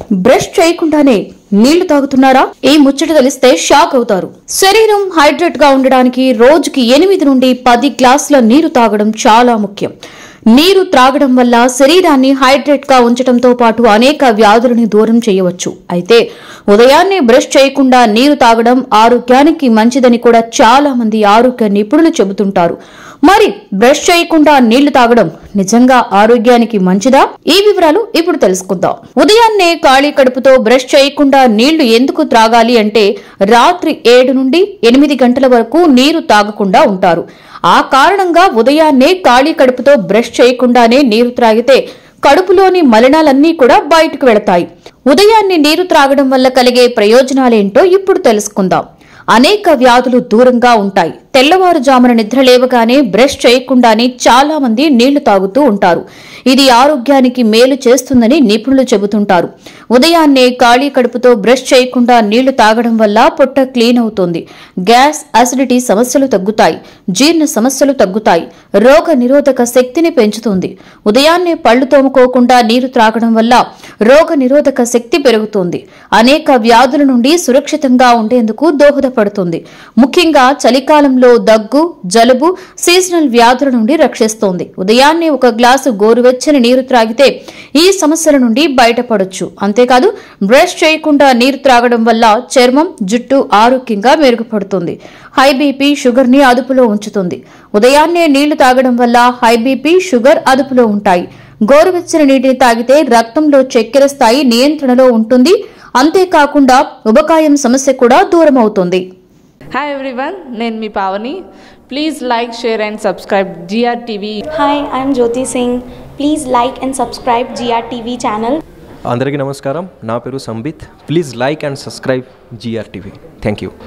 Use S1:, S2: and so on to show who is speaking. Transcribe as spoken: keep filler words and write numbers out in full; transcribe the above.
S1: Brush చేయకుండానే నీళ్లు తాగుతున్నారా? ఈ ముచ్చట తెలిస్తే షాక్ అవుతారు. శరీరం హైడ్రేట్ గా ఉండడానికి రోజుకి ఎనిమిది నుండి పది గ్లాసుల నీరు తాగడం చాలా ముఖ్యం. నీరు త్రాగడం వల్ల శరీరాన్ని హైడ్రేట్ గా ఉంచడంతో పాటు అనేక వ్యాధులను దూరం చేయవచ్చు. అయితే ఉదయాన్నే బ్రష్ చేయకుండా నీరు తాగడం ఆరోగ్యానికి మంచిదని కూడా చాలా మంది ఆరోగ్య నిపుణులు చెబుతుంటారు. మరి బ్రష్ చేయకుండా నీళ్లు తాగడం నిజంగా ఆరోగ్యానికి మంచిదా? ఈ వివరాలు ఇప్పుడు తెలుసుకుందాం. ఉదయాన్నే ఖాళీ కడుపుతో బ్రష్ చేయకుండా నీళ్లు ఎందుకు త్రాగాలి అంటే, రాత్రి ఏడు నుండి ఎనిమిది గంటల వరకు నీరు తాగకుండా ఉంటారు. ఆ కారణంగా ఉదయాన్నే ఖాళీ కడుపుతో బ్రష్ చేయకుండానే నీరు త్రాగితే కడుపులోని మలినాలన్నీ కూడా బయటకు వెళతాయి. ఉదయాన్నే నీరు త్రాగడం వల్ల కలిగే ప్రయోజనాలేంటో ఇప్పుడు తెలుసుకుందాం. అనేక వ్యాధులు దూరంగా ఉంటాయి. తెల్లవారుజామున నిద్ర లేవగానే బ్రష్ చేయకుండానే చాలా మంది నీళ్లు తాగుతూ ఉంటారు. ఇది ఆరోగ్యానికి మేలు చేస్తుందని నిపుణులు చెబుతుంటారు. ఉదయాన్నే ఖాళీ కడుపుతో బ్రష్ చేయకుండా నీళ్లు తాగడం వల్ల పొట్ట క్లీన్ అవుతుంది. గ్యాస్, అసిడిటీ సమస్యలు తగ్గుతాయి. జీర్ణ సమస్యలు తగ్గుతాయి. రోగ నిరోధక శక్తిని పెంచుతుంది. ఉదయాన్నే పళ్లు తోముకోకుండా నీరు త్రాగడం వల్ల రోగ నిరోధక శక్తి పెరుగుతుంది. అనేక వ్యాధుల నుండి సురక్షితంగా ఉండేందుకు దోహదపడుతుంది. ముఖ్యంగా చలికాలంలో దగ్గు, జలుబు, సీజనల్ వ్యాధుల నుండి రక్షిస్తోంది. ఉదయాన్నే ఒక గ్లాసు గోరువెచ్చని నీరు త్రాగితే ఈ సమస్యల నుండి బయటపడొచ్చు. అంతేకాదు, బ్రష్ చేయకుండా నీరు త్రాగడం వల్ల చర్మం, జుట్టు ఆరోగ్యంగా మెరుగుపడుతుంది. హై బీపీ, షుగర్ ని అదుపులో ఉంచుతుంది. ఉదయాన్నే నీళ్లు తాగడం వల్ల హై బీపీ, షుగర్ అదుపులో ఉంటాయి. గోరువెచ్చని నీటిని తాగితే రక్తంలో చక్కెర స్థాయి నియంత్రణలో ఉంటుంది. అంతేకాకుండా ఉబకాయం సమస్య కూడా దూరం అవుతుంది.
S2: హాయ్ ఎవ్రీవన్, నేను మీ Pavani. Please like, share and subscribe GR TV.
S3: Hi, I'm Jyoti Singh. Please like and subscribe GR TV channel.
S4: అందరికీ నమస్కారం. నా పేరు Sambit. Please like and subscribe GR TV. Thank you.